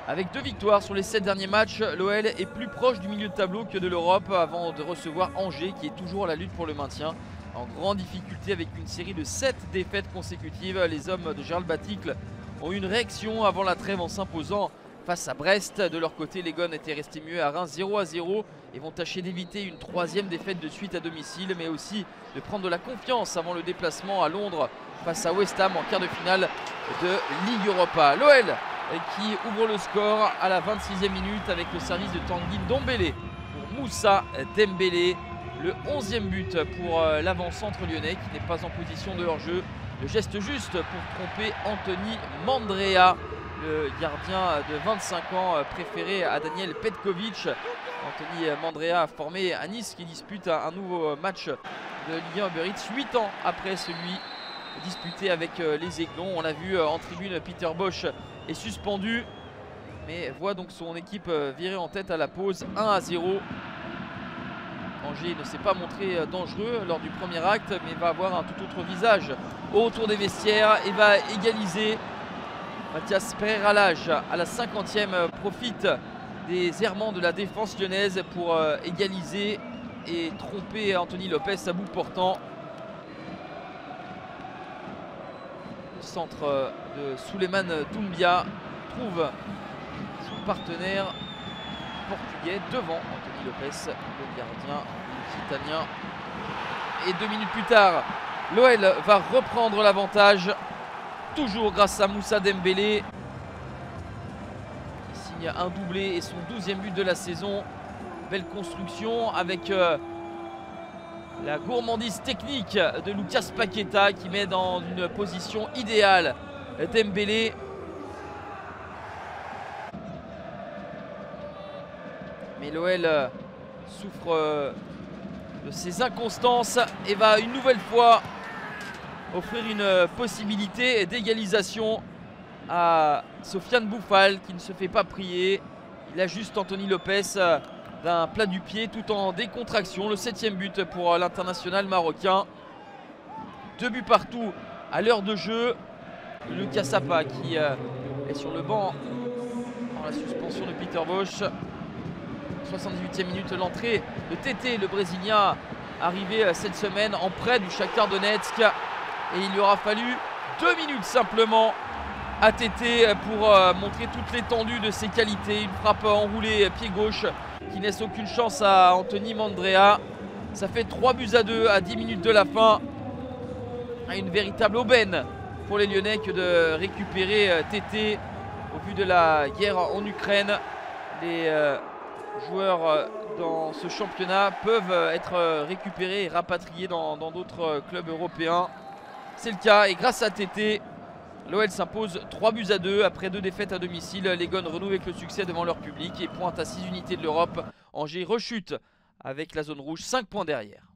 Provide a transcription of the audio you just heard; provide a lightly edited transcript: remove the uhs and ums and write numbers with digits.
Avec 2 victoires sur les 7 derniers matchs, l'OL est plus proche du milieu de tableau que de l'Europe avant de recevoir Angers qui est toujours à la lutte pour le maintien. En grande difficulté avec une série de 7 défaites consécutives, les hommes de Gérald Baticle ont eu une réaction avant la trêve en s'imposant face à Brest. De leur côté, les Gones étaient restés mieux à Reims 0-0 et vont tâcher d'éviter une 3e défaite de suite à domicile, mais aussi de prendre de la confiance avant le déplacement à Londres face à West Ham en quart de finale de Ligue Europa. L'OL qui ouvre le score à la 26e minute avec le service de Tanguy Ndombele pour Moussa Dembélé. Le 11e but pour l'avant-centre lyonnais qui n'est pas en position de hors-jeu. Le geste juste pour tromper Anthony Mandrea, le gardien de 25 ans préféré à Daniel Petkovic. Anthony Mandrea a formé à Nice qui dispute un nouveau match de Ligue 1 Uber Eats 8 ans après celui disputé avec les Aiglons. On l'a vu en tribune, Peter Bosz est suspendu mais voit donc son équipe virer en tête à la pause 1-0. Angers ne s'est pas montré dangereux lors du premier acte mais va avoir un tout autre visage au retour des vestiaires et va égaliser. Mathias Pereira-Lage à la 50e profite des errements de la défense lyonnaise pour égaliser et tromper Anthony Lopez à bout portant. Le centre de Souleymane Doumbia trouve son partenaire portugais devant Anthony Lopez, le gardien italien. Et 2 minutes plus tard, l'OL va reprendre l'avantage, toujours grâce à Moussa Dembélé qui signe un doublé et son 12e but de la saison. Belle construction avec la gourmandise technique de Lucas Paqueta qui met dans une position idéale Dembélé. Mais l'OL souffre de ses inconstances et va une nouvelle fois offrir une possibilité d'égalisation à Sofiane Boufal qui ne se fait pas prier. Il ajuste Anthony Lopez d'un plat du pied tout en décontraction. Le 7e but pour l'international marocain. 2 buts partout à l'heure de jeu. Lucas Sapa qui est sur le banc dans la suspension de Peter Bosz. 78e minute, l'entrée de Tété, le Brésilien, arrivé cette semaine en prêt du Shakhtar Donetsk. Et il lui aura fallu 2 minutes simplement à Tété pour montrer toute l'étendue de ses qualités. Une frappe enroulée pied gauche qui laisse aucune chance à Anthony Mandrea. Ça fait 3-2 à 10 minutes de la fin. Une véritable aubaine pour les Lyonnais que de récupérer Tété. Au vu de la guerre en Ukraine, les joueurs dans ce championnat peuvent être récupérés et rapatriés dans d'autres clubs européens. C'est le cas et grâce à Tété, l'OL s'impose 3-2 après 2 défaites à domicile. Les Gones renouent avec le succès devant leur public et pointent à 6 unités de l'Europe. Angers rechute avec la zone rouge, 5 points derrière.